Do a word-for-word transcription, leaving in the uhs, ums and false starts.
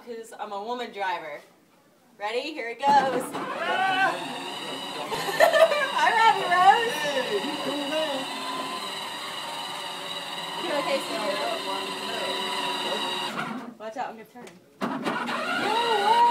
because I'm a woman driver. Ready? Here it goes. Hi, Robbie Rose. You okay, Sarah? Watch out, I'm going to turn. No way.